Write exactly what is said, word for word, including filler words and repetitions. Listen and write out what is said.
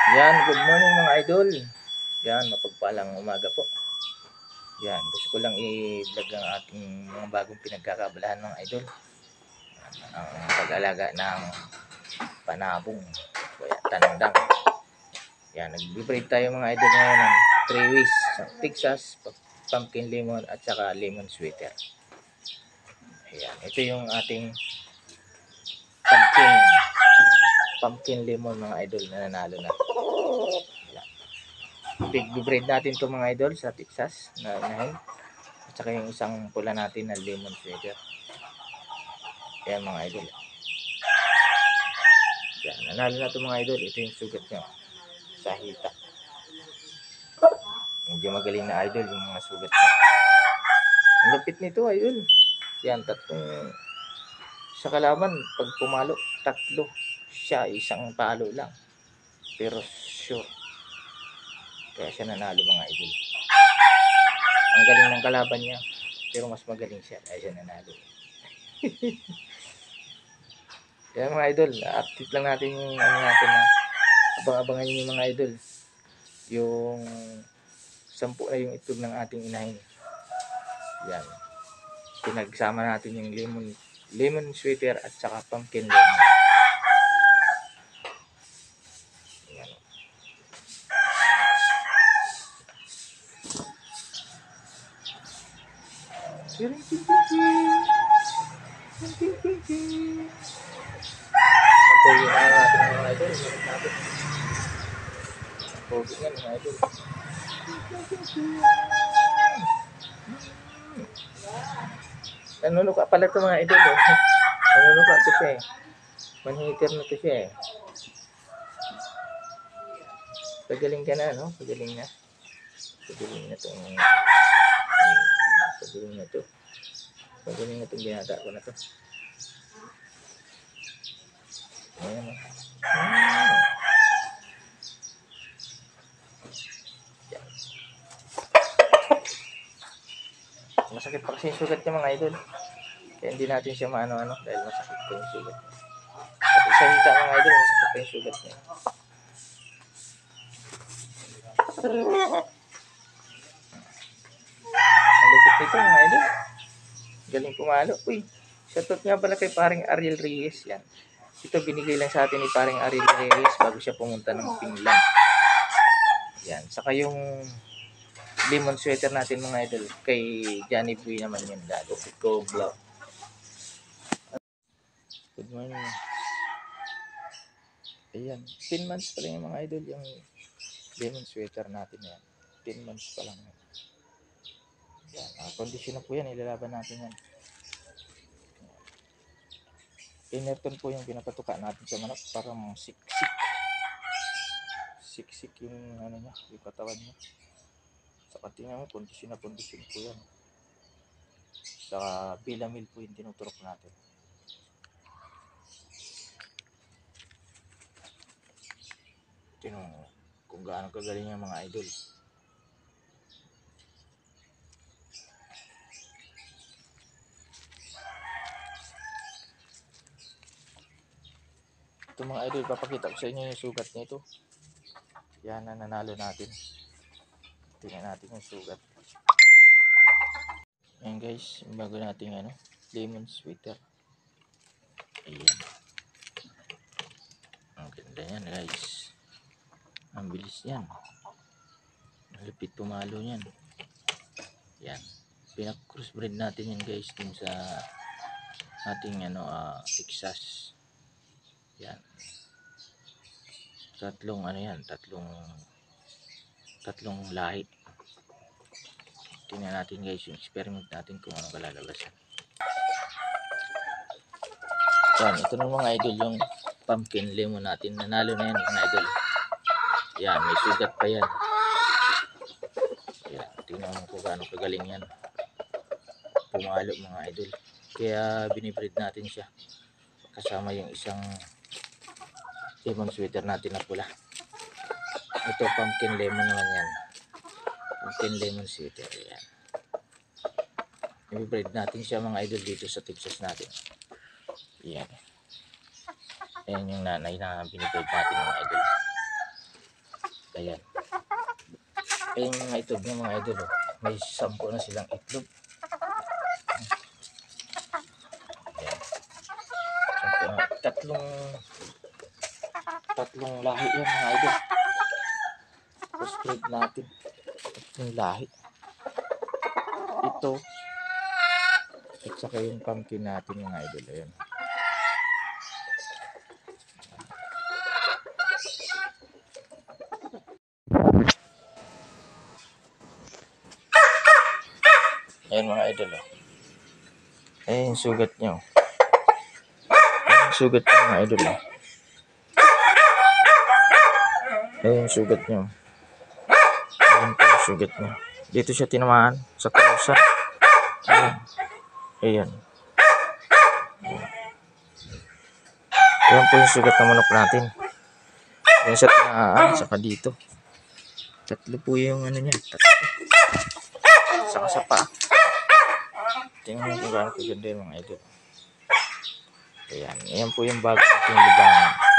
Yan, good morning mga idol. Yan, mapagpalang umaga po. Yan, gusto ko lang i-vlog ang ating mga bagong pinagkakabalahan mga idol. Ang pag-alaga ng panabong. Kaya tanandang. Yan, nag-breed tayo mga idol ngayon ng three ways. Texas, pumpkin lemon at saka lemon sweater. Ayan, ito yung ating pumpkin pumpkin lemon mga idol na nanalo na. Big-breed natin to mga idol sa Texas na inahin. At saka yung isang pula natin na lemon sweater. Ayan mga idol. Yan, nanalo na to mga idol. Ito yung sugat nyo sa hita. Medyo magaling na idol yung mga sugat nyo. Ang lupit nito idol. Yan, tatlong sa kalaban, pag pumalo, tatlo siya, isang palo lang. Pero sure. Kaya siya nanalo mga idol. Ang galing ng kalaban niya. Pero mas magaling siya. Kaya siya nanalo. Kaya mga idol, update lang natin yung ano natin na abang-abangan nyo yung mga idol. Yung sampu na yung itlog ng ating inahin. Yan. Pinagsama natin yung lemon lemon sweater at saka pumpkin lemon. Yan. Ito yung ano natin mga idol. Pogi nga mga idol. Nanunuka pala ito mga idol. Eh. Nanunuka ito siya eh. Manhitter na ito siya eh. Pagaling ka na, no? Pagaling na. Pagaling na itong... Pagaling na ito. Pagaling na itong ginagawa ko na ito. Ayan o. Hmm. Masakit pa kasi yung sugat niya mga idol. Kaya hindi natin siya maano-ano dahil masakit pa yung sugat niya. Pati sa hita mga idol, masakit pa yung sugat niya. Ang lupit nito mga idol. Galing pumalo. Uy, shoutout nga pala kay paring Ariel Reyes yan. Ito binigay lang sa atin ni paring Ariel Reyes bago siya pumunta ng Finland. Yan. Saka yung lemon sweater natin mga idol kay Johnny Boy naman yun dado. Go vlog. Good morning. Ayan. ten months pa lang yung mga idol yung lemon sweater natin yan. ten months pa lang. Yan. Ah, kondisyon na po yan. Ilalaban natin yan. Inerton po yung pinapatuka natin sa manok para siksik. Siksik yung ano niya, yung katawan niya. Sa tingnan mo, kondisyon na kondisyon po yan. Sa Bilamil po yung tinuturok natin. Tingnan mo kung gaano kagaling yung mga idol. Ito mga idol, papakita ko sa inyo yung sugat nito. Yan na nanalo natin. Tingnan natin yung sugat. Ayan guys, bago natin ano, lemon sweater. Ayan. Ang ganda yan guys. Ang bilis yan. Malapit pumalo yan. Yan. Pinak-crossbreed natin yan guys dun sa ating ano, uh, Texas. Yan. Tatlong ano yan, tatlong tatlong lahi. Tingnan natin guys yung experiment natin kung ano kalalabasan. Yan, ito ng mga idol yung pumpkin lemon natin. Nanalo na yan mga idol. Yan, may sugat pa yan. Yan, tingnan mo kung gaano kagaling yan. Pumalo mga idol. Kaya binibreed natin siya. Kasama yung isang lemon sweater natin na pula. Ito pumpkin lemon naman yan. Pumpkin lemon sweater. Yan. Binibreed natin siya mga idol dito sa Texas natin. Yan. Ayan yung nanay na binibreed natin mga idol. Ayan. Ayan yung mga itlog ng mga idol. Oh. May sampu na silang itlog. Ayan. Sampu na. Tatlong tatlong lahi yan mga idol. Crossbreed natin. Tatlong lahi. Ito. At saka yung pumpkin natin mga idol. Ayan. Ayan mga idol. Oh. Ayan yung sugat nyo. Ayan yung sugat nyo mga idol. Oh. Ayan yung sugat nyo. Ayan po yung sugat nyo. Dito siya tinamaan sa krusa. Ayan. Ayan. Ayan po yung sugat ng manok natin. Ayan siya tinamaan. Saka dito. Tatlo po yung ano niya. Tatlo. Saka sa paa. Tingnan mo kung gaano kaganda yung mga idol. Ayan. Ayan po yung bago nating libangan.